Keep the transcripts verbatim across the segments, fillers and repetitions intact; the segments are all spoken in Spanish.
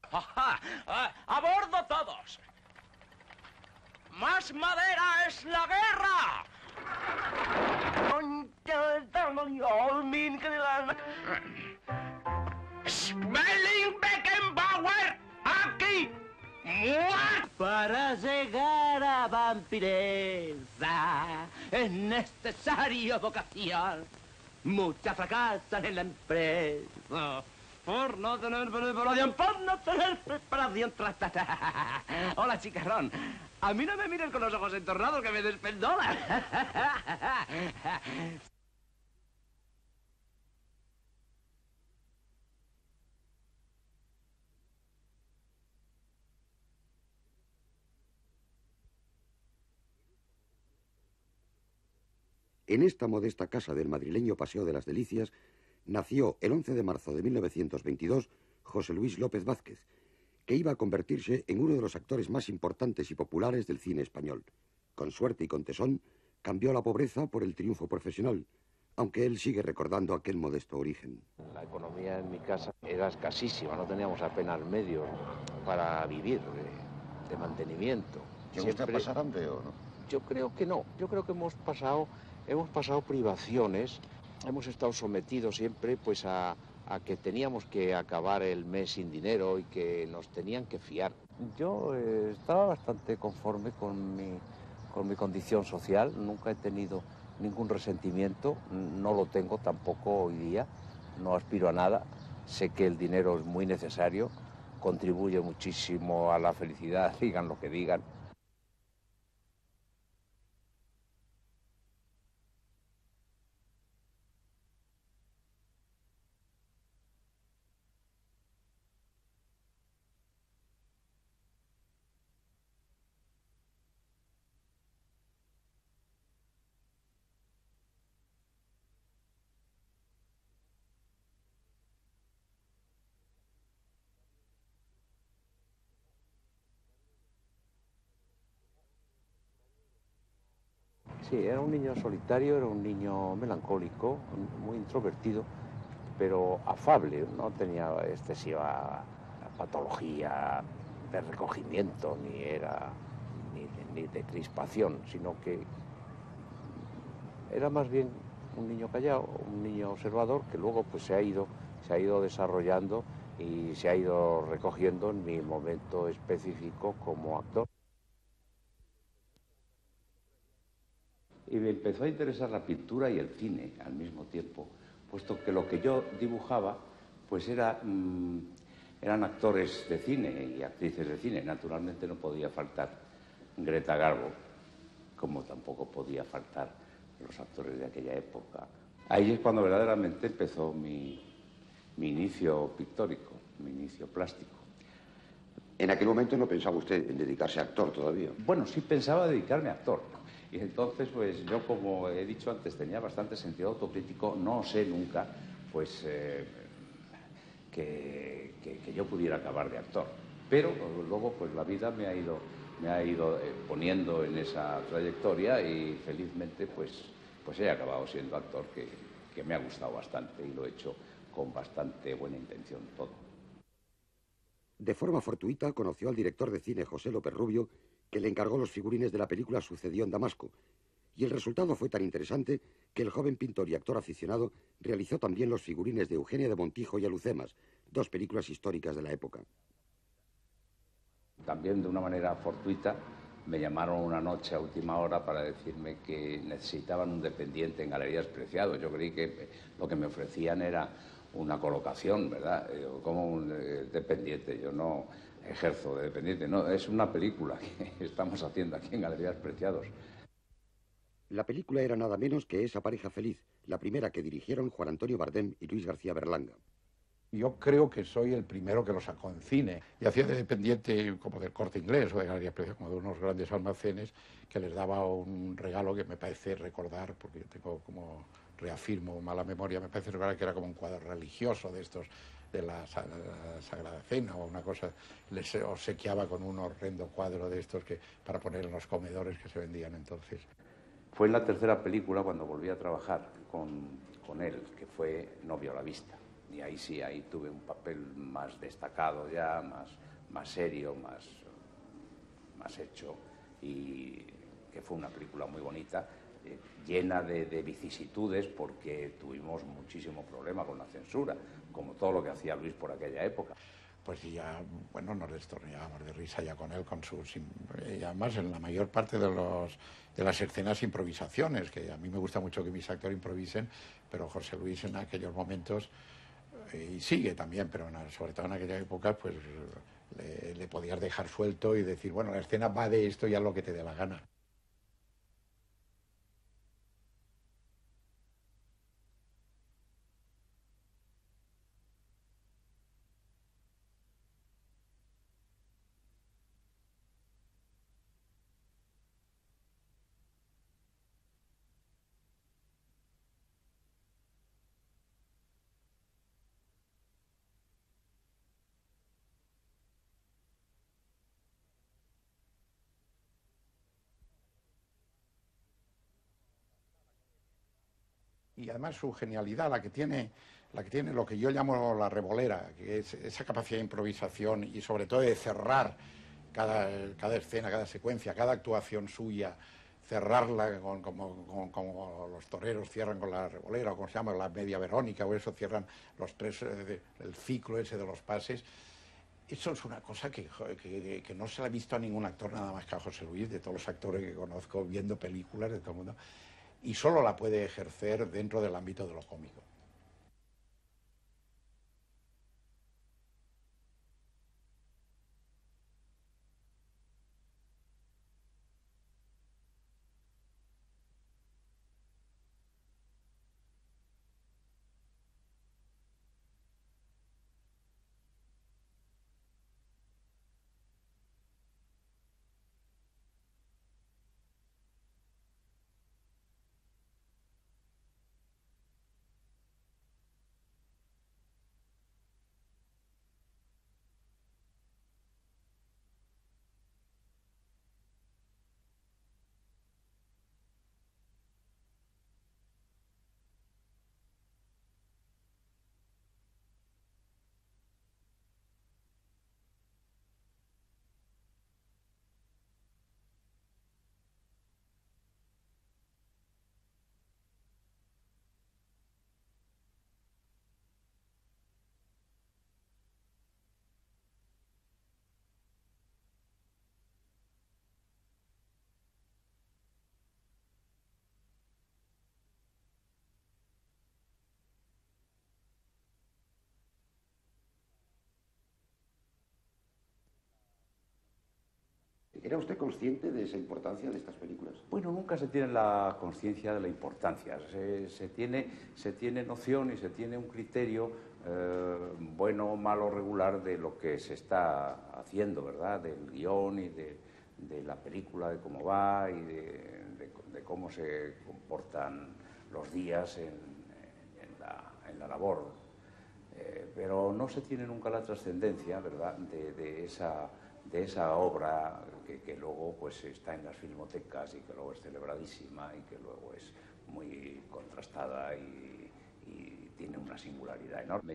Ajá. Eh, ¡A bordo todos! ¡Más madera es la guerra! ¡Spelling Beckenbauer! ¡Aquí! ¡Muerto! Para llegar a vampiresa es necesario vocación. Muchas fracasan en la empresa por no tener preparación, por no tener preparación. Hola, chicarrón. A mí no me miren con los ojos entornados que me despendolan. En esta modesta casa del madrileño Paseo de las Delicias nació el once de marzo de mil novecientos veintidós José Luis López Vázquez, que iba a convertirse en uno de los actores más importantes y populares del cine español. Con suerte y con tesón, cambió la pobreza por el triunfo profesional, aunque él sigue recordando aquel modesto origen. La economía en mi casa era escasísima, no teníamos apenas medios para vivir de, de mantenimiento. ¿Llegó usted a pasar hambre o no? Yo creo que no, yo creo que hemos pasado... Hemos pasado privaciones, hemos estado sometidos siempre pues a, a que teníamos que acabar el mes sin dinero y que nos tenían que fiar. Yo eh, estaba bastante conforme con mi, con mi condición social, nunca he tenido ningún resentimiento, no lo tengo tampoco hoy día, no aspiro a nada, sé que el dinero es muy necesario, contribuye muchísimo a la felicidad, digan lo que digan. Sí, era un niño solitario, era un niño melancólico, muy introvertido, pero afable, no tenía excesiva patología de recogimiento, ni era ni de, ni de crispación, sino que era más bien un niño callado, un niño observador, que luego pues se ha ido, se ha ido desarrollando y se ha ido recogiendo en mi momento específico como actor. Y me empezó a interesar la pintura y el cine al mismo tiempo, puesto que lo que yo dibujaba pues era, mmm, eran actores de cine y actrices de cine. Naturalmente no podía faltar Greta Garbo, como tampoco podía faltar los actores de aquella época. Ahí es cuando verdaderamente empezó mi, mi inicio pictórico, mi inicio plástico. En aquel momento no pensaba usted en dedicarse a actor todavía. Bueno, sí pensaba dedicarme a actor, ¿no? Y entonces, pues yo, como he dicho antes, tenía bastante sentido autocrítico, no sé nunca, pues, eh, que, que, que yo pudiera acabar de actor. Pero luego, pues la vida me ha ido, me ha ido eh, poniendo en esa trayectoria y felizmente, pues, pues he acabado siendo actor, que, que me ha gustado bastante y lo he hecho con bastante buena intención todo. De forma fortuita conoció al director de cine José López Rubio, que le encargó los figurines de la película Sucedió en Damasco, y el resultado fue tan interesante que el joven pintor y actor aficionado realizó también los figurines de Eugenia de Montijo y Alucemas, dos películas históricas de la época. También de una manera fortuita me llamaron una noche a última hora para decirme que necesitaban un dependiente en Galerías Preciados. Yo creí que lo que me ofrecían era una colocación, ¿verdad? Como un eh, dependiente, yo no ejerzo de dependiente, no, es una película que estamos haciendo aquí en Galerías Preciados. La película era nada menos que Esa pareja feliz, la primera que dirigieron Juan Antonio Bardem y Luis García Berlanga. Yo creo que soy el primero que lo sacó en cine. Y hacía de dependiente como del Corte Inglés o de Galerías Preciadas, como de unos grandes almacenes, que les daba un regalo que me parece recordar, porque yo tengo como, reafirmo mala memoria, me parece recordar que era como un cuadro religioso de estos, de la, la Sagrada Cena o una cosa, les obsequiaba con un horrendo cuadro de estos que para poner en los comedores que se vendían entonces. Fue en la tercera película cuando volví a trabajar con, con él, que fue Novio a la vista. Y ahí sí, ahí tuve un papel más destacado ya, más, más serio, más, más hecho, y que fue una película muy bonita, eh, llena de, de vicisitudes, porque tuvimos muchísimo problema con la censura, como todo lo que hacía Luis por aquella época. Pues ya, bueno, nos destornillábamos de risa ya con él, con sus... Y además en la mayor parte de, los, de las escenas improvisaciones, que a mí me gusta mucho que mis actores improvisen, pero José Luis en aquellos momentos, y sigue también, pero en, sobre todo en aquella época, pues le, le podías dejar suelto y decir, bueno, la escena va de esto y haz lo que te dé la gana. Y además su genialidad, la que tiene, la que tiene lo que yo llamo la revolera, que es esa capacidad de improvisación y sobre todo de cerrar cada, cada escena, cada secuencia, cada actuación suya, cerrarla con, como, con, como los toreros cierran con la revolera, o como se llama, la media verónica, o eso cierran los tres, eh, el ciclo ese de los pases. Eso es una cosa que, que, que no se la ha visto a ningún actor nada más que a José Luis, de todos los actores que conozco viendo películas de todo el mundo, y solo la puede ejercer dentro del ámbito de lo cómico. ¿Era usted consciente de esa importancia de estas películas? Bueno, nunca se tiene la conciencia de la importancia. Se, se, tiene, se tiene noción y se tiene un criterio eh, bueno, malo, regular de lo que se está haciendo, ¿verdad? Del guión y de, de la película, de cómo va y de, de, de cómo se comportan los días en, en, la, en la labor. Eh, pero no se tiene nunca la trascendencia, ¿verdad?, de, de esa... de esa obra que, que luego pues está en las filmotecas y que luego es celebradísima y que luego es muy contrastada y, y tiene una singularidad enorme.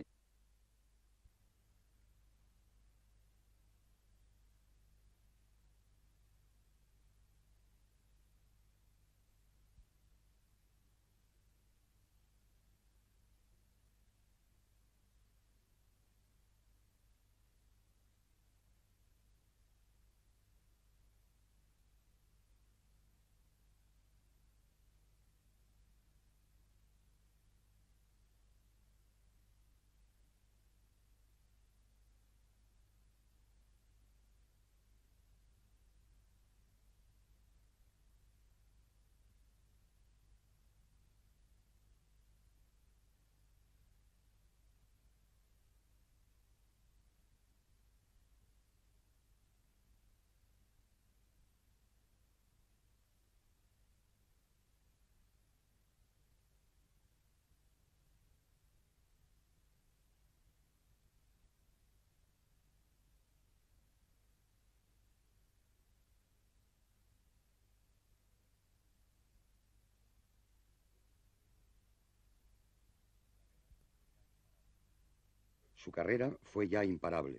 Su carrera fue ya imparable.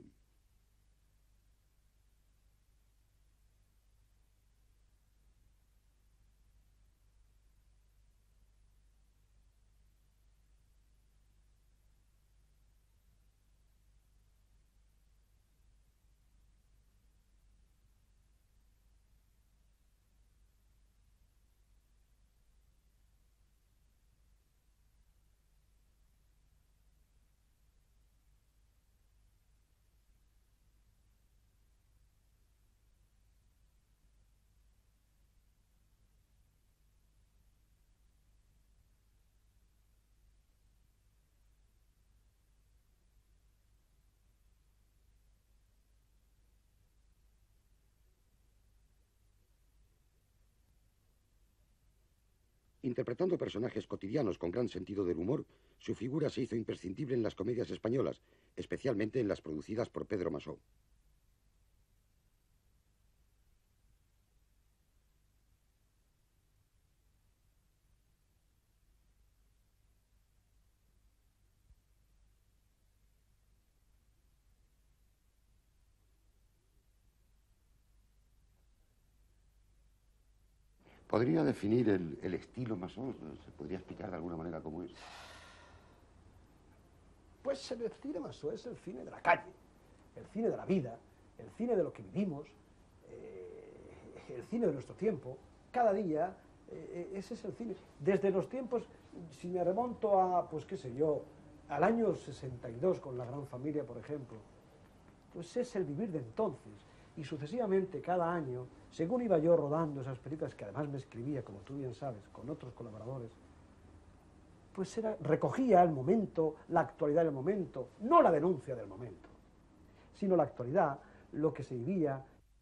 Interpretando personajes cotidianos con gran sentido del humor, su figura se hizo imprescindible en las comedias españolas, especialmente en las producidas por Pedro Masó. ¿Podría definir el, el estilo Masó? ¿Se podría explicar de alguna manera cómo es? Pues el cine Masó es el cine de la calle, el cine de la vida, el cine de lo que vivimos, eh, el cine de nuestro tiempo. Cada día, eh, ese es el cine. Desde los tiempos, si me remonto a, pues qué sé yo, al año sesenta y dos con La Gran Familia, por ejemplo, pues es el vivir de entonces. Y sucesivamente, cada año, según iba yo rodando esas películas, que además me escribía, como tú bien sabes, con otros colaboradores, pues era, recogía el momento, la actualidad del momento, no la denuncia del momento, sino la actualidad, lo que se vivía.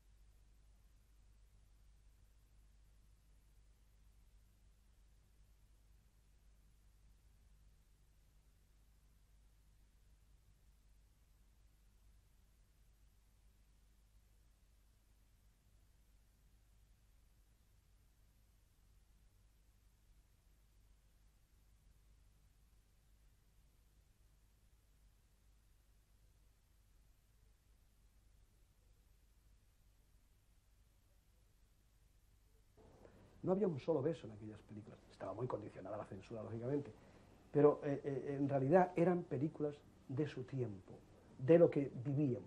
No había un solo beso en aquellas películas. Estaba muy condicionada la censura, lógicamente. Pero eh, eh, en realidad eran películas de su tiempo, de lo que vivíamos.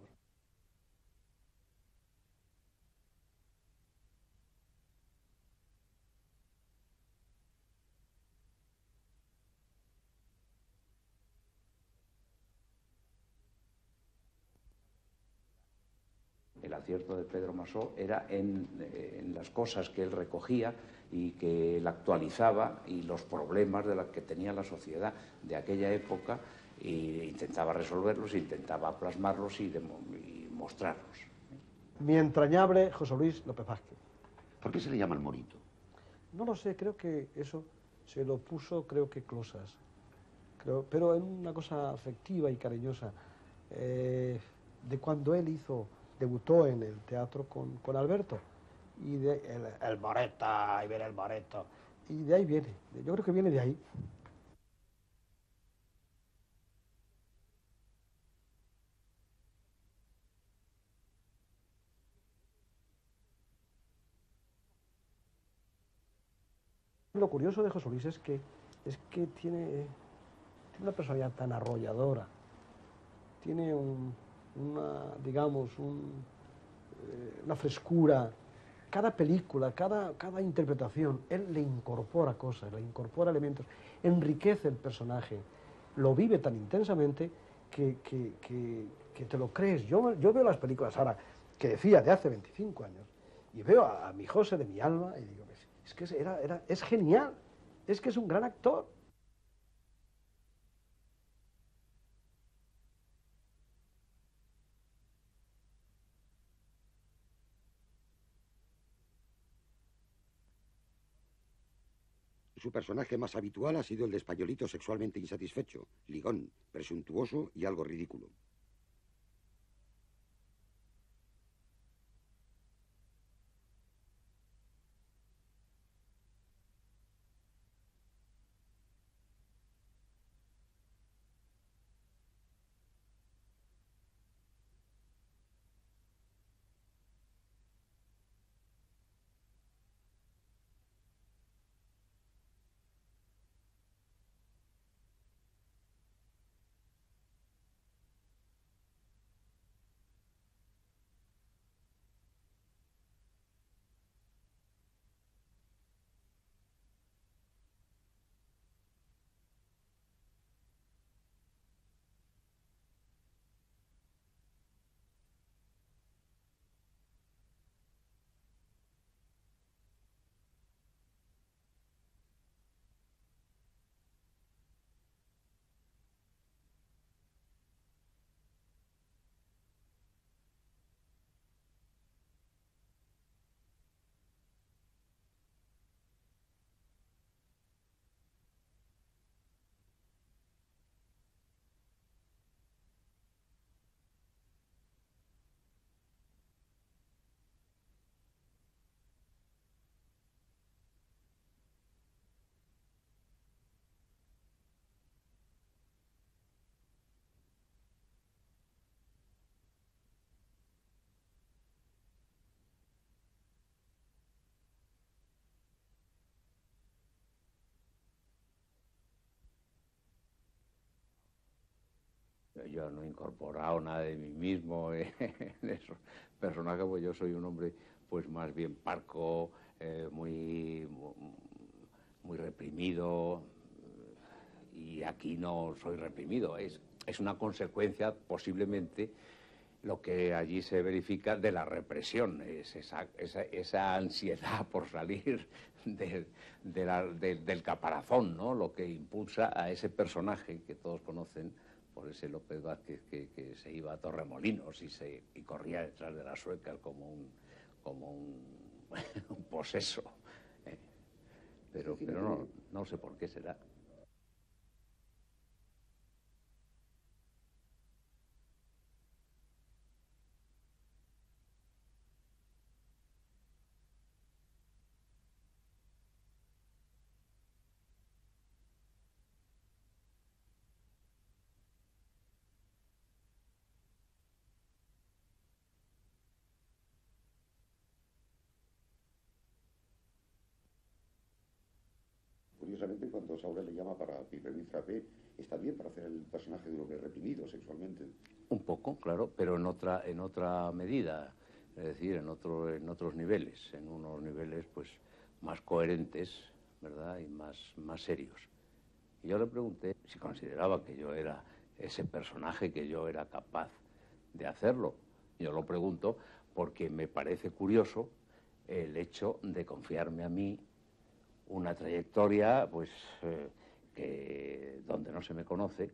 El acierto de Pedro Masó era en, en las cosas que él recogía y que él actualizaba y los problemas de los que tenía la sociedad de aquella época, e intentaba resolverlos, intentaba plasmarlos y, de, y mostrarlos. Mi entrañable José Luis López Vázquez. ¿Por qué se le llama el Morito? No lo sé, creo que eso se lo puso, creo que Closas. Creo, pero en una cosa afectiva y cariñosa. Eh, de cuando él hizo, debutó en el teatro con, con Alberto. Y de el, el Moreta, y viene el Moreto. Y de ahí viene, yo creo que viene de ahí. Lo curioso de José Luis es que, es que tiene, tiene una personalidad tan arrolladora, tiene un, una, digamos, un, eh, una frescura. Cada película, cada, cada interpretación, él le incorpora cosas, le incorpora elementos, enriquece el personaje, lo vive tan intensamente que, que, que, que te lo crees. Yo, yo veo las películas ahora, que decía de hace veinticinco años, y veo a, a mi José de mi alma y digo, es que era, era, es genial, es que es un gran actor. Su personaje más habitual ha sido el de españolito sexualmente insatisfecho, ligón, presuntuoso y algo ridículo. yo no he incorporado nada de mí mismo en esos personajes, pues yo soy un hombre pues más bien parco, eh, muy, muy reprimido, y aquí no soy reprimido, es, es una consecuencia posiblemente lo que allí se verifica de la represión, es esa, esa, esa ansiedad por salir de, de la, de, del caparazón, ¿no? Lo que impulsa a ese personaje que todos conocen, por ese López Vázquez que, que se iba a Torremolinos y, se, y corría detrás de las suecas como un, como un, un poseso. ¿eh? Pero, pero no, no sé por qué será. Curiosamente, cuando Saura le llama para Pipermín Frappé, está bien para hacer el personaje de un hombre reprimido sexualmente. Un poco, claro, pero en otra, en otra medida, es decir, en, otro, en otros niveles, en unos niveles pues más coherentes, ¿verdad?, y más, más serios. Y yo le pregunté si consideraba que yo era ese personaje, que yo era capaz de hacerlo. Yo lo pregunto porque me parece curioso el hecho de confiarme a mí una trayectoria, pues, eh, que, donde no se me conoce.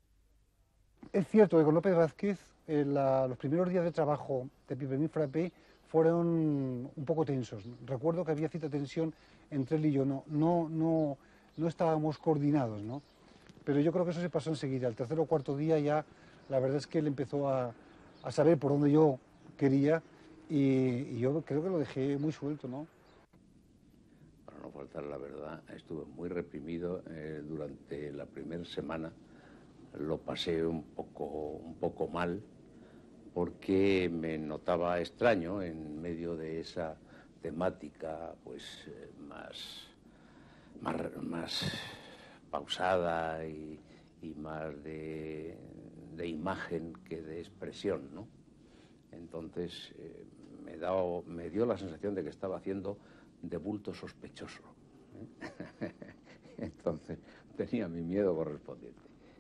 Es cierto que con López Vázquez eh, la, los primeros días de trabajo de Pipermín Frappé fueron un poco tensos. Recuerdo que había cierta tensión entre él y yo, no, no, no, no estábamos coordinados, ¿no? Pero yo creo que eso se pasó enseguida. El tercer o cuarto día ya, la verdad es que él empezó a, a saber por dónde yo quería y, y yo creo que lo dejé muy suelto, ¿no? Para no faltar la verdad, estuve muy reprimido eh, durante la primera semana. Lo pasé un poco, un poco mal porque me notaba extraño en medio de esa temática pues eh, más, más, más pausada y, y más de, de imagen que de expresión, ¿no? Entonces eh, me, dado, me dio la sensación de que estaba haciendo de bulto sospechoso. ¿eh? Entonces tenía mi miedo correspondiente.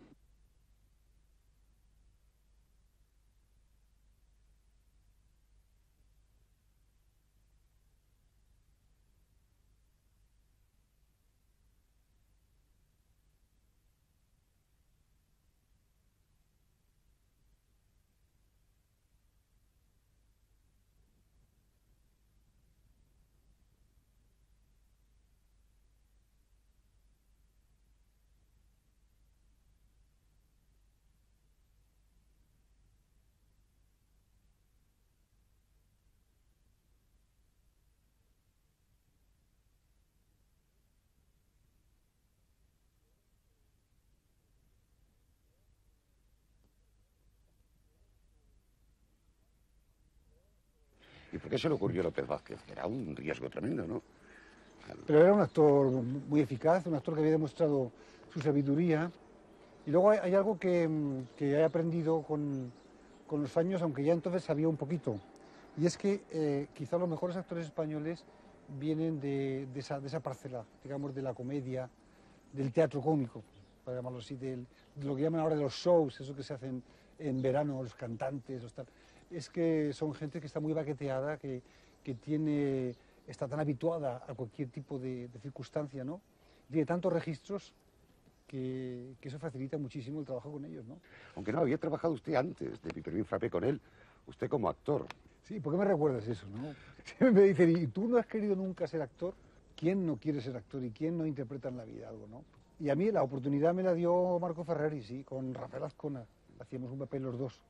¿Y por qué se le ocurrió a López Vázquez? Era un riesgo tremendo, ¿no? Pero era un actor muy eficaz, un actor que había demostrado su sabiduría. Y luego hay, hay algo que, que he aprendido con, con los años, aunque ya entonces sabía un poquito. Y es que eh, quizá los mejores actores españoles vienen de, de, esa, de esa parcela, digamos, de la comedia, del teatro cómico, para llamarlo así, del, de lo que llaman ahora de los shows, eso que se hacen en verano, los cantantes, los tal. Es que son gente que está muy baqueteada, que, que tiene, está tan habituada a cualquier tipo de, de circunstancia, ¿no? Tiene tantos registros que, que eso facilita muchísimo el trabajo con ellos, ¿no? Aunque no, había trabajado usted antes de Pipermín Frappé con él, usted como actor. Sí, ¿por qué me recuerdas eso, no? Siempre me dicen, ¿y tú no has querido nunca ser actor? ¿Quién no quiere ser actor y quién no interpreta en la vida algo, no? Y a mí la oportunidad me la dio Marco Ferreri, sí, con Rafael Azcona. Hacíamos un papel los dos.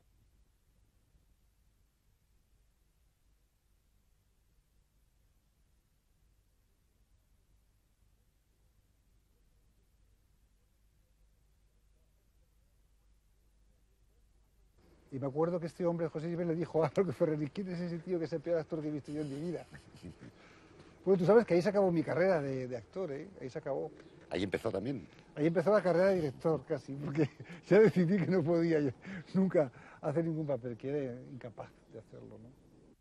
Y me acuerdo que este hombre, José Iber, le dijo a Marco Ferreri, ¿quién es ese tío que es el peor actor que he visto yo en mi vida? Bueno, tú sabes que ahí se acabó mi carrera de, de actor, ¿eh? Ahí se acabó. Ahí empezó también. Ahí empezó la carrera de director casi, porque ya decidí que no podía yo nunca hacer ningún papel, que era incapaz de hacerlo, ¿no?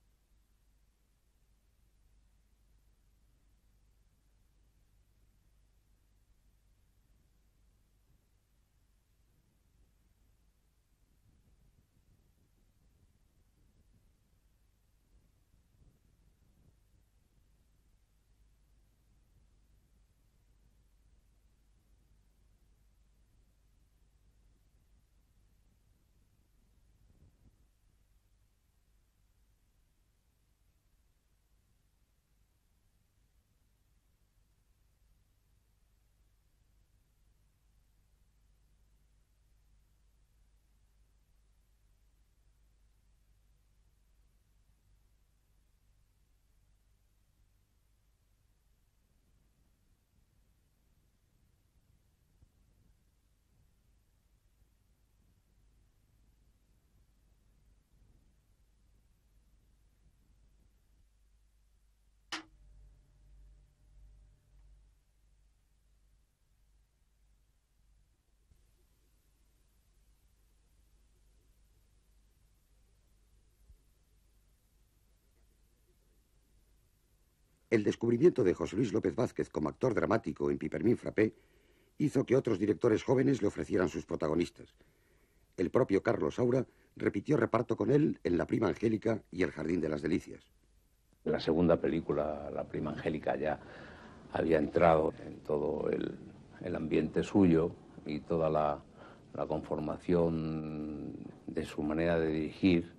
El descubrimiento de José Luis López Vázquez como actor dramático en Pipermin Frappé hizo que otros directores jóvenes le ofrecieran sus protagonistas. El propio Carlos Saura repitió reparto con él en La prima Angélica y El jardín de las delicias. En la segunda película, La prima Angélica, ya había entrado en todo el, el ambiente suyo y toda la, la conformación de su manera de dirigir.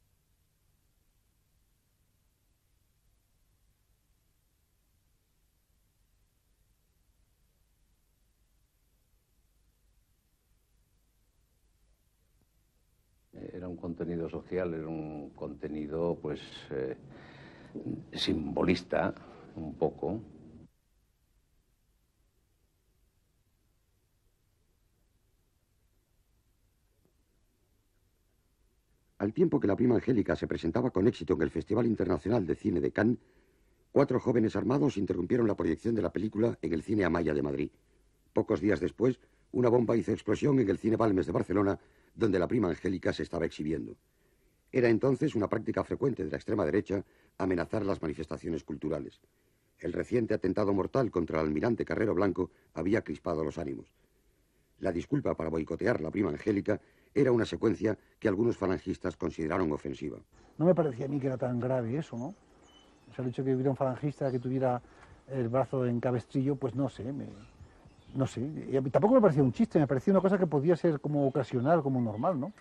Era un contenido social, era un contenido, pues, eh, simbolista, un poco. Al tiempo que La prima Angélica se presentaba con éxito en el Festival Internacional de Cine de Cannes, cuatro jóvenes armados interrumpieron la proyección de la película en el Cine Amaya de Madrid. Pocos días después, una bomba hizo explosión en el Cine Balmes de Barcelona, donde La prima Angélica se estaba exhibiendo. Era entonces una práctica frecuente de la extrema derecha amenazar las manifestaciones culturales. El reciente atentado mortal contra el almirante Carrero Blanco había crispado los ánimos. La disculpa para boicotear La prima Angélica era una secuencia que algunos falangistas consideraron ofensiva. No me parecía a mí que era tan grave eso, ¿no? O sea, el hecho de que hubiera un falangista que tuviera el brazo en cabestrillo, pues no sé, me, no sé. Y a mí tampoco me parecía un chiste, me parecía una cosa que podía ser como ocasional, como normal, ¿no?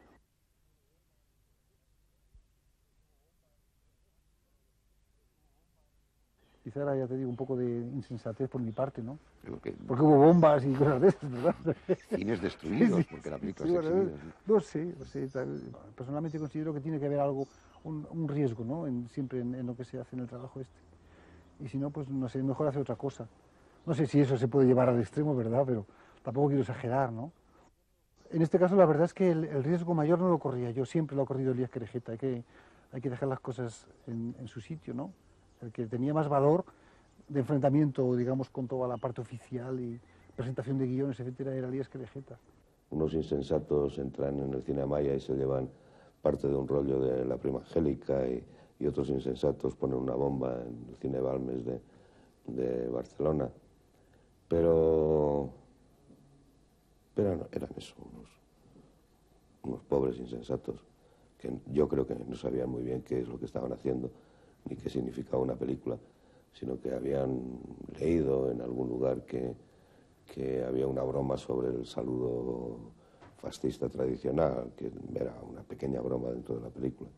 Quizá era, ya te digo, un poco de insensatez por mi parte, ¿no? Que... Porque hubo bombas y cosas de esas, ¿verdad? Cines destruidos, sí, sí, porque la película sí, se bueno, exhibida. no sé, no sé tal, personalmente considero que tiene que haber algo, un, un riesgo, ¿no? En, siempre en, en lo que se hace en el trabajo este. Y si no, pues no sé, mejor hacer otra cosa. No sé si eso se puede llevar al extremo, ¿verdad? Pero tampoco quiero exagerar, ¿no? En este caso, la verdad es que el, el riesgo mayor no lo corría yo, siempre lo ha corrido Elías Querejeta. Hay que, hay que dejar las cosas en, en su sitio, ¿no? El que tenía más valor de enfrentamiento, digamos, con toda la parte oficial y presentación de guiones, etcétera, era Elías Querejeta. Unos insensatos entran en el Cine Amaya y se llevan parte de un rollo de La prima Angélica y, y otros insensatos ponen una bomba en el Cine Balmes de, de Barcelona. Pero, pero no, eran eso, unos, unos pobres insensatos que yo creo que no sabían muy bien qué es lo que estaban haciendo ni qué significaba una película, sino que habían leído en algún lugar que, que había una broma sobre el saludo fascista tradicional, que era una pequeña broma dentro de la película.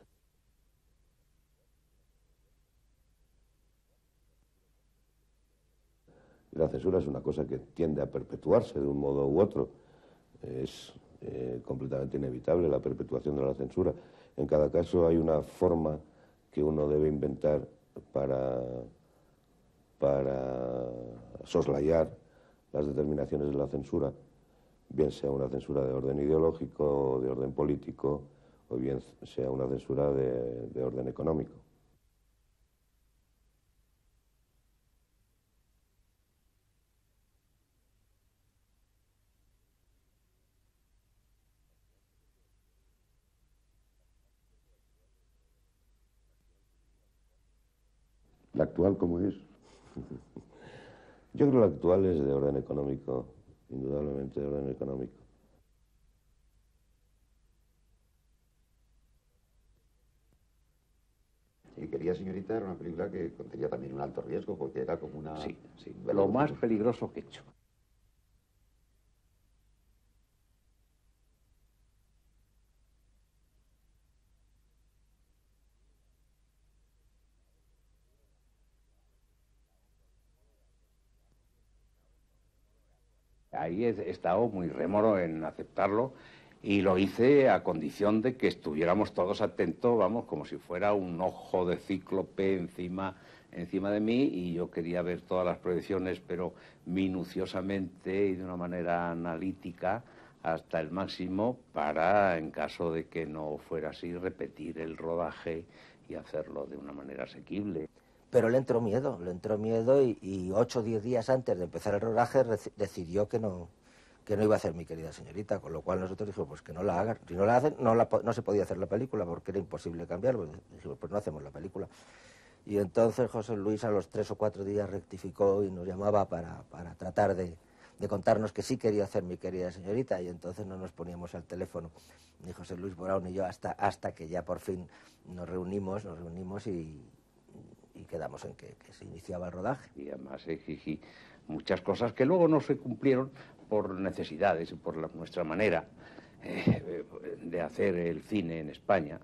Y la censura es una cosa que tiende a perpetuarse de un modo u otro. Es eh, completamente inevitable la perpetuación de la censura. En cada caso hay una forma que uno debe inventar para, para soslayar las determinaciones de la censura, bien sea una censura de orden ideológico o de orden político, o bien sea una censura de, de orden económico. ¿La actual cómo es? Yo creo que la actual es de orden económico, indudablemente de orden económico. Y Querida señorita era una película que contenía también un alto riesgo, porque era como una... Sí, sí, lo más peligroso que he hecho. Ahí he estado muy rémoro en aceptarlo y lo hice a condición de que estuviéramos todos atentos, vamos, como si fuera un ojo de cíclope encima, encima de mí, y yo quería ver todas las proyecciones, pero minuciosamente y de una manera analítica hasta el máximo para, en caso de que no fuera así, repetir el rodaje y hacerlo de una manera asequible. Pero le entró miedo, le entró miedo y, y ocho o diez días antes de empezar el rodaje decidió que no, que no iba a hacer Mi querida señorita, con lo cual nosotros dijimos, pues que no la hagan. Si no la hacen, no, la, no se podía hacer la película porque era imposible cambiarlo. Dijimos, pues no hacemos la película. Y entonces José Luis a los tres o cuatro días rectificó y nos llamaba para, para tratar de, de contarnos que sí quería hacer Mi querida señorita, y entonces no nos poníamos al teléfono, ni José Luis Borao ni yo, hasta, hasta que ya por fin nos reunimos, nos reunimos y... y quedamos en que, que se iniciaba el rodaje. Y además exigí muchas cosas que luego no se cumplieron por necesidades y por la, nuestra manera eh, de hacer el cine en España.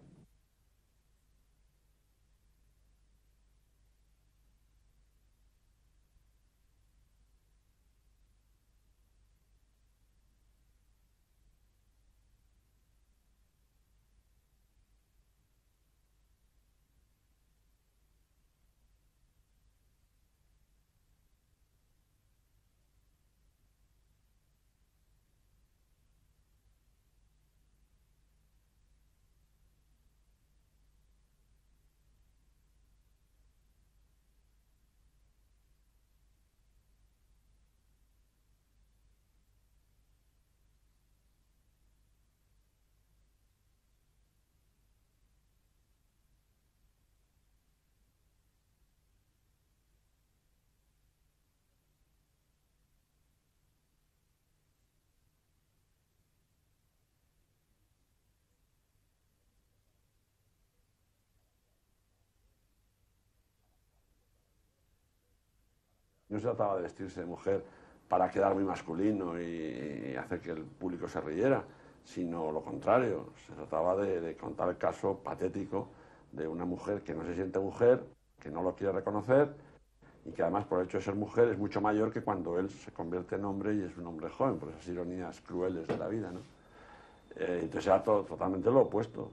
No se trataba de vestirse de mujer para quedar muy masculino y hacer que el público se riera, sino lo contrario. Se trataba de, de contar el caso patético de una mujer que no se siente mujer, que no lo quiere reconocer y que además por el hecho de ser mujer es mucho mayor que cuando él se convierte en hombre y es un hombre joven, por esas ironías crueles de la vida, ¿no? Eh, entonces era todo, totalmente lo opuesto.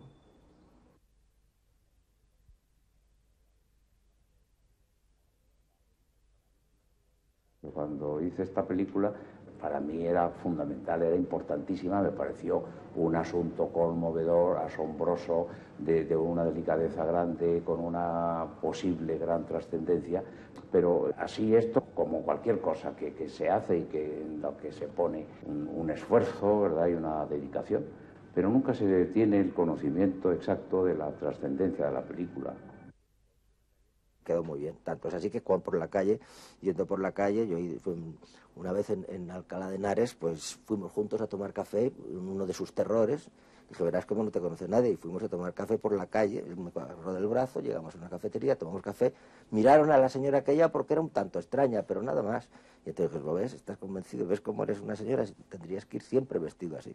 Cuando hice esta película, para mí era fundamental, era importantísima, me pareció un asunto conmovedor, asombroso, de, de una delicadeza grande, con una posible gran trascendencia, pero así esto, como cualquier cosa que, que se hace y que, en lo que se pone un, un esfuerzo, ¿verdad?, y una dedicación, pero nunca se tiene el conocimiento exacto de la trascendencia de la película. Quedó muy bien, tanto es así que cuando por la calle, yendo por la calle, yo una vez en, en Alcalá de Henares, pues fuimos juntos a tomar café, uno de sus terrores, dije, verás cómo no te conoce nadie, y fuimos a tomar café por la calle, él me agarró del brazo, llegamos a una cafetería, tomamos café, miraron a la señora aquella porque era un tanto extraña, pero nada más, y entonces dije, ¿lo ves? ¿Estás convencido? ¿Ves cómo eres una señora? Tendrías que ir siempre vestido así.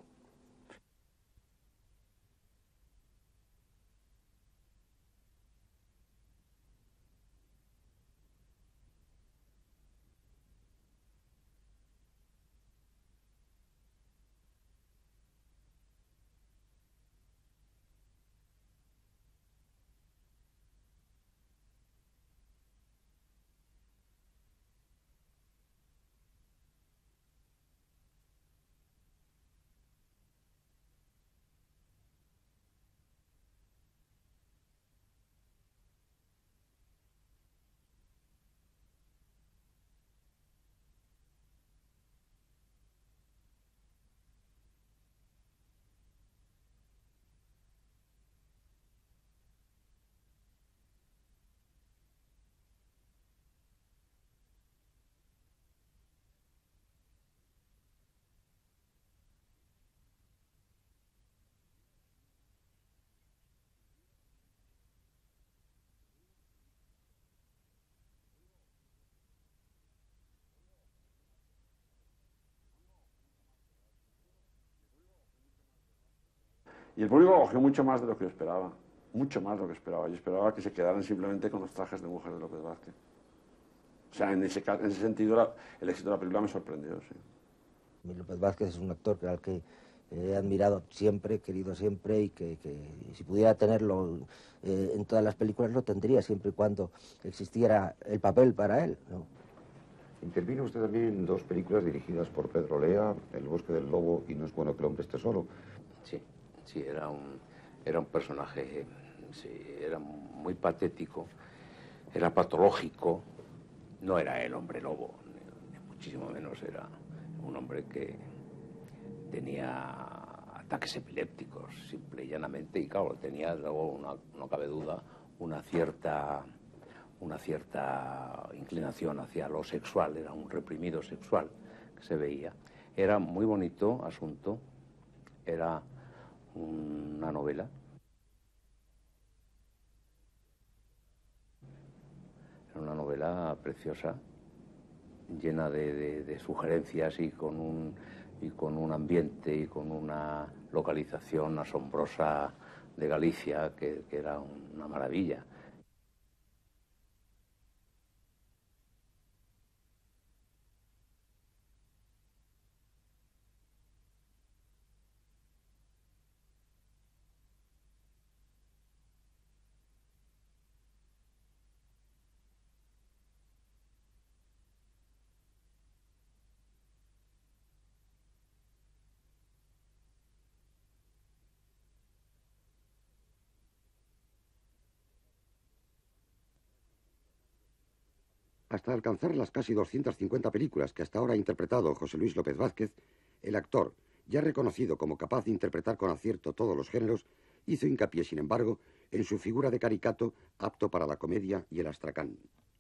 Y el público cogió mucho más de lo que yo esperaba, mucho más de lo que esperaba. Yo esperaba que se quedaran simplemente con los trajes de mujer de López Vázquez. O sea, en ese, en ese sentido, la, el éxito de la película me sorprendió, sí. López Vázquez es un actor al que he admirado siempre, querido siempre, y que, que si pudiera tenerlo eh, en todas las películas lo tendría, siempre y cuando existiera el papel para él, ¿no? Intervino usted también en dos películas dirigidas por Pedro Lea, El bosque del lobo y No es bueno que el hombre esté solo. Sí, sí, era un, era un personaje, sí, era muy patético, era patológico, no era el hombre lobo, ni, ni muchísimo menos, era un hombre que tenía ataques epilépticos, simple y llanamente, y claro, tenía, luego, una, no cabe duda, una cierta, una cierta inclinación hacia lo sexual, era un reprimido sexual que se veía. Era muy bonito asunto, era una novela. Era una novela preciosa, llena de, de, de sugerencias y con, un, y con un ambiente y con una localización asombrosa de Galicia que, que era una maravilla. Hasta alcanzar las casi doscientas cincuenta películas que hasta ahora ha interpretado José Luis López Vázquez, el actor, ya reconocido como capaz de interpretar con acierto todos los géneros, hizo hincapié, sin embargo, en su figura de caricato apto para la comedia y el astracán.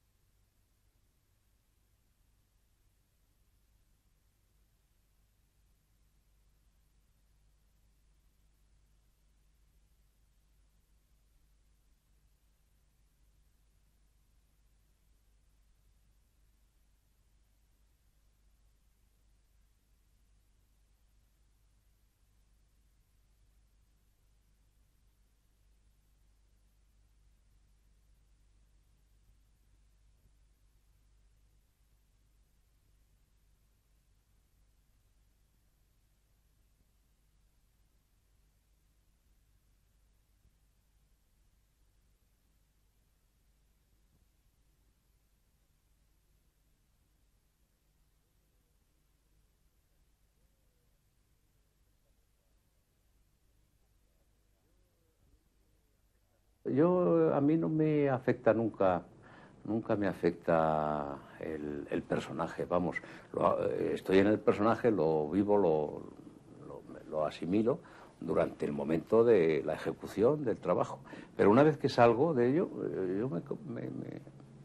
Yo, a mí no me afecta nunca, nunca me afecta el, el personaje, vamos, lo, estoy en el personaje, lo vivo, lo, lo, lo asimilo durante el momento de la ejecución del trabajo, pero una vez que salgo de ello, yo me, me, me,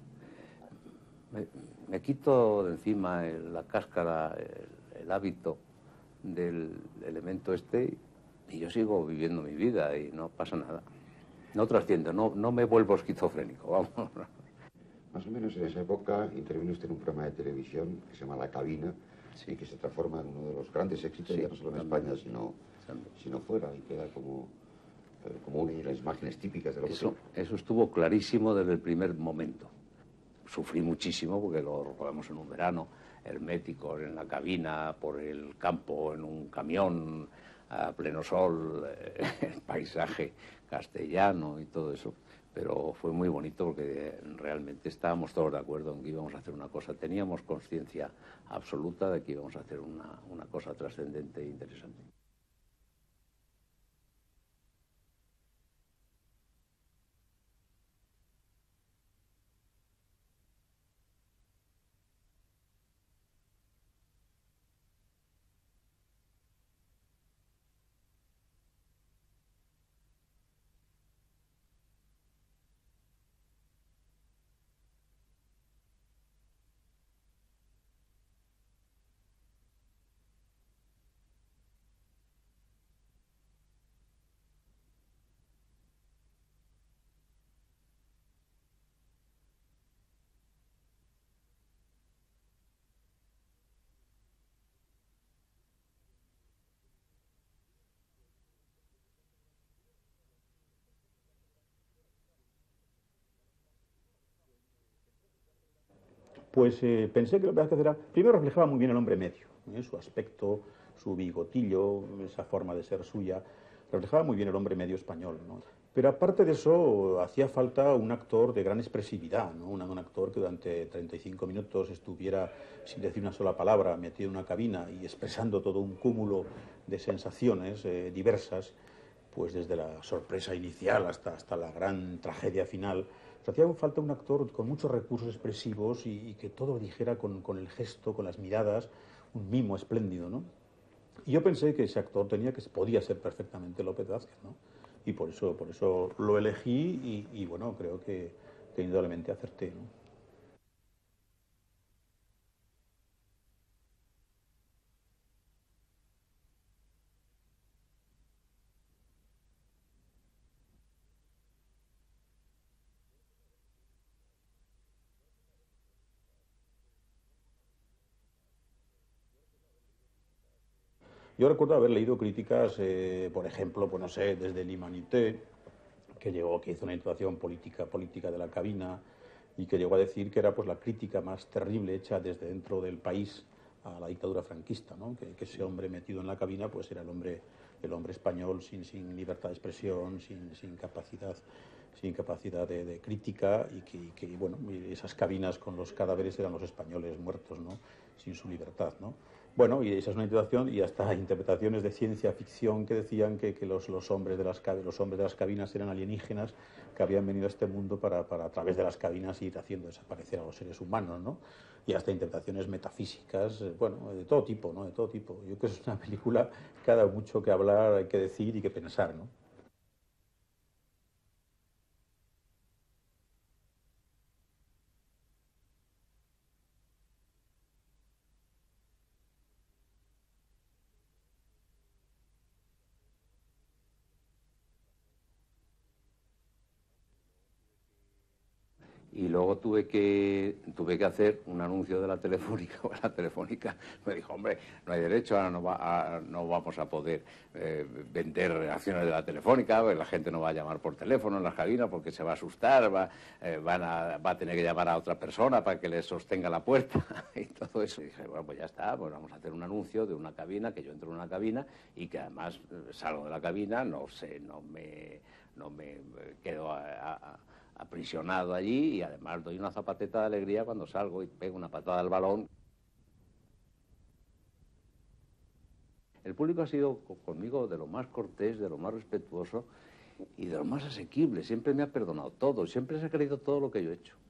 me, me quito de encima el, la cáscara, el, el hábito del elemento este y yo sigo viviendo mi vida y no pasa nada. No trasciendo, no, no me vuelvo esquizofrénico, vamos. Más o menos en esa época intervino usted en un programa de televisión que se llama La Cabina, sí, y que se transforma en uno de los grandes éxitos, sí, ya no solo en también, España, sino, sino fuera, y queda como, como una de las imágenes típicas de lo que eso, eso estuvo clarísimo desde el primer momento. Sufrí muchísimo porque lo rodamos en un verano, herméticos, en la cabina, por el campo, en un camión, a pleno sol, eh, el paisaje castellano y todo eso, pero fue muy bonito porque realmente estábamos todos de acuerdo en que íbamos a hacer una cosa, teníamos conciencia absoluta de que íbamos a hacer una, una cosa trascendente e interesante. pues eh, pensé que López Vázquez era, primero reflejaba muy bien el hombre medio, ¿eh? Su aspecto, su bigotillo, esa forma de ser suya, reflejaba muy bien el hombre medio español, ¿no? Pero aparte de eso, hacía falta un actor de gran expresividad, ¿no? Un, un actor que durante treinta y cinco minutos estuviera sin decir una sola palabra, metido en una cabina y expresando todo un cúmulo de sensaciones eh, diversas, pues desde la sorpresa inicial hasta, hasta la gran tragedia final. Pues hacía falta un actor con muchos recursos expresivos y, y que todo lo dijera con, con el gesto, con las miradas, un mimo espléndido, ¿no? Y yo pensé que ese actor tenía que podía ser perfectamente López Vázquez, ¿no? Y por eso, por eso lo elegí y, y bueno, creo que, que indudablemente acerté, ¿no? Yo recuerdo haber leído críticas, eh, por ejemplo, pues no sé, desde L'Humanité, que llegó, que hizo una introducción política, política de la cabina y que llegó a decir que era pues la crítica más terrible hecha desde dentro del país a la dictadura franquista, ¿no? Que, que ese hombre metido en la cabina pues era el hombre, el hombre español sin, sin libertad de expresión, sin, sin capacidad, sin capacidad de, de crítica y que, y que, bueno, esas cabinas con los cadáveres eran los españoles muertos, ¿no? Sin su libertad, ¿no? Bueno, y esa es una interpretación, y hasta interpretaciones de ciencia ficción que decían que, que los, los, hombres de las, los hombres de las cabinas eran alienígenas que habían venido a este mundo para, para a través de las cabinas ir haciendo desaparecer a los seres humanos, ¿no? Y hasta interpretaciones metafísicas, bueno, de todo tipo, ¿no? De todo tipo. Yo creo que es una película que ha dado mucho que hablar, hay que decir y que pensar, ¿no? Y luego tuve que, tuve que hacer un anuncio de la Telefónica. Bueno, la Telefónica me dijo, hombre, no hay derecho, ahora no, va a, no vamos a poder eh, vender acciones de la Telefónica, la gente no va a llamar por teléfono en las cabinas porque se va a asustar, va, eh, van a, va a tener que llamar a otra persona para que le sostenga la puerta y todo eso. Y dije, bueno, pues ya está, pues vamos a hacer un anuncio de una cabina, que yo entro en una cabina y que además salgo de la cabina, no sé, no me, no me quedo a... a aprisionado allí y además doy una zapateta de alegría cuando salgo y pego una patada al balón. El público ha sido conmigo de lo más cortés, de lo más respetuoso y de lo más asequible. Siempre me ha perdonado todo, siempre se ha creído todo lo que yo he hecho.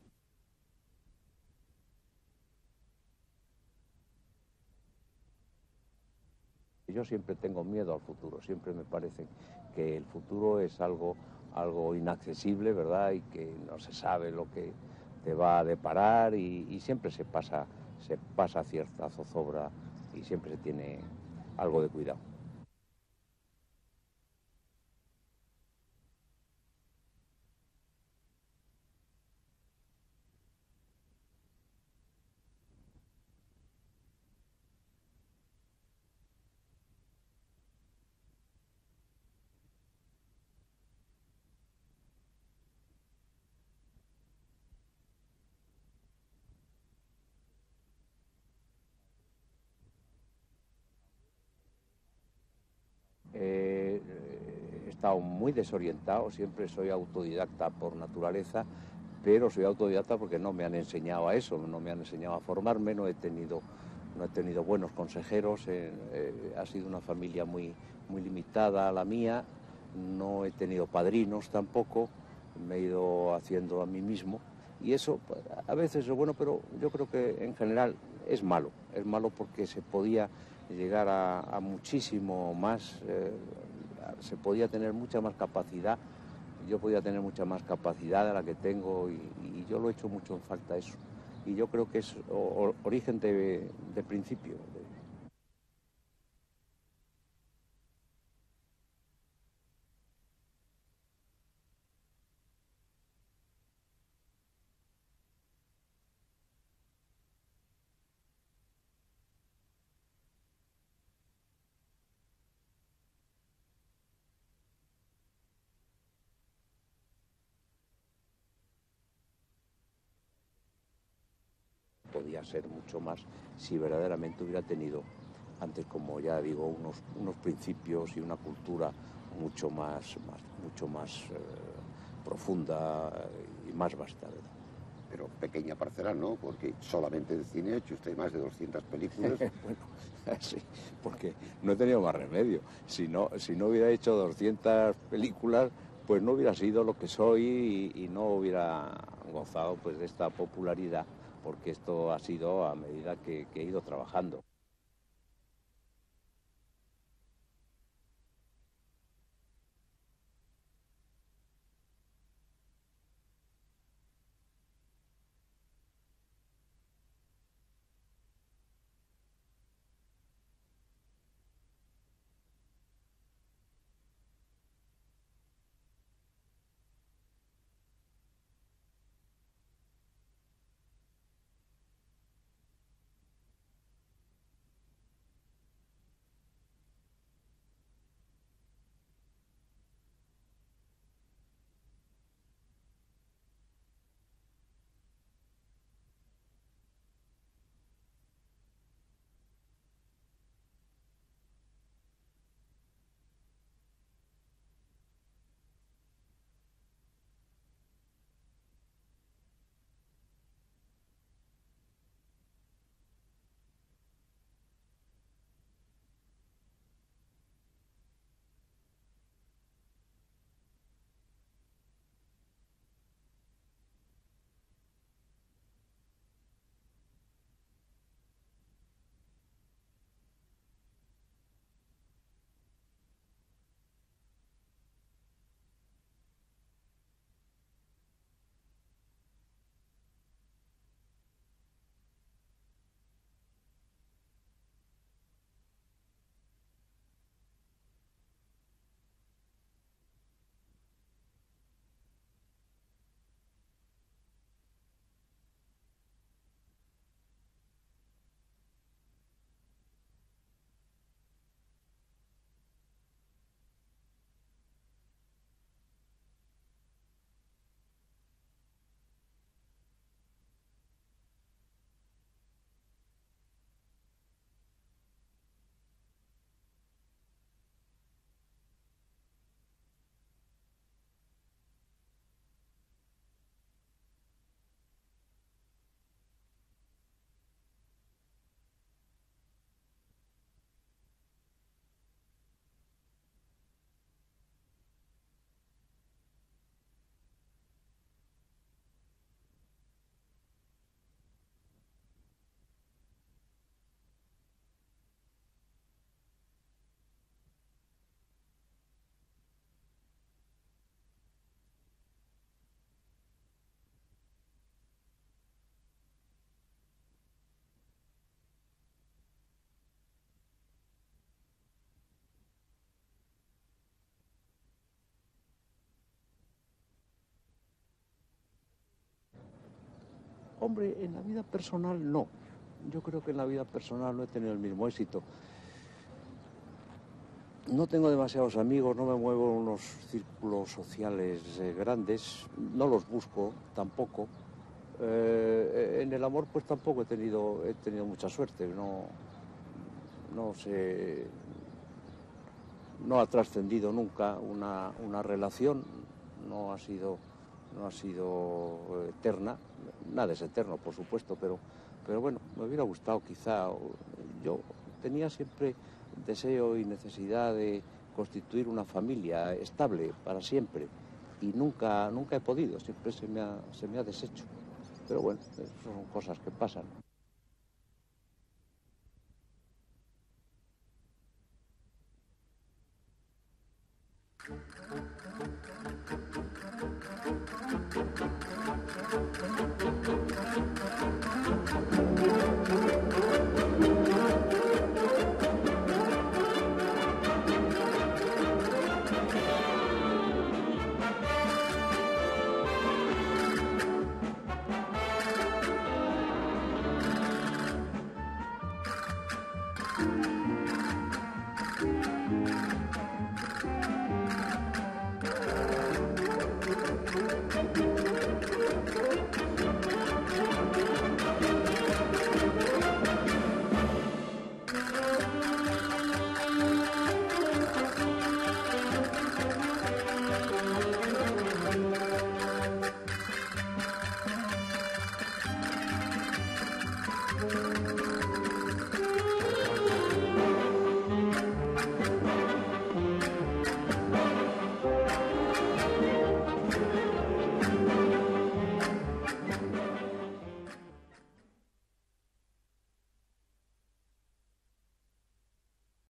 Yo siempre tengo miedo al futuro, siempre me parece que el futuro es algo, algo inaccesible, ¿verdad? Y que no se sabe lo que te va a deparar y, y siempre se pasa, se pasa cierta zozobra y siempre se tiene algo de cuidado. Eh, he estado muy desorientado, siempre soy autodidacta por naturaleza, pero soy autodidacta porque no me han enseñado a eso, no me han enseñado a formarme, no he tenido, no he tenido buenos consejeros, eh, eh, ha sido una familia muy, muy limitada la mía, no he tenido padrinos tampoco, me he ido haciendo a mí mismo y eso pues, a veces es bueno, pero yo creo que en general es malo, es malo porque se podía llegar a, a muchísimo más, eh, se podía tener mucha más capacidad, yo podía tener mucha más capacidad de la que tengo y, y yo lo he hecho mucho en falta eso. Y yo creo que es o, o, origen de, de principio. De... podía ser mucho más si verdaderamente hubiera tenido antes, como ya digo, unos, unos principios y una cultura mucho más, más, mucho más eh, profunda y más vasta, ¿verdad? Pero pequeña parcela no, porque solamente en cine ha hecho usted más de doscientas películas. Bueno, sí, porque no he tenido más remedio. Si no, si no hubiera hecho doscientas películas, pues no hubiera sido lo que soy y, y no hubiera gozado pues de esta popularidad, porque esto ha sido a medida que, que he ido trabajando. Hombre, en la vida personal no. Yo creo que en la vida personal no he tenido el mismo éxito. No tengo demasiados amigos, no me muevo en unos círculos sociales eh, grandes, no los busco tampoco. Eh, en el amor pues tampoco he tenido, he tenido mucha suerte, no, no sé, no ha trascendido nunca una, una relación, no ha sido, no ha sido eterna, nada es eterno por supuesto, pero, pero bueno, me hubiera gustado quizá, yo tenía siempre deseo y necesidad de constituir una familia estable para siempre y nunca, nunca he podido, siempre se me ha, se me ha deshecho. Pero bueno, son cosas que pasan. Thank you.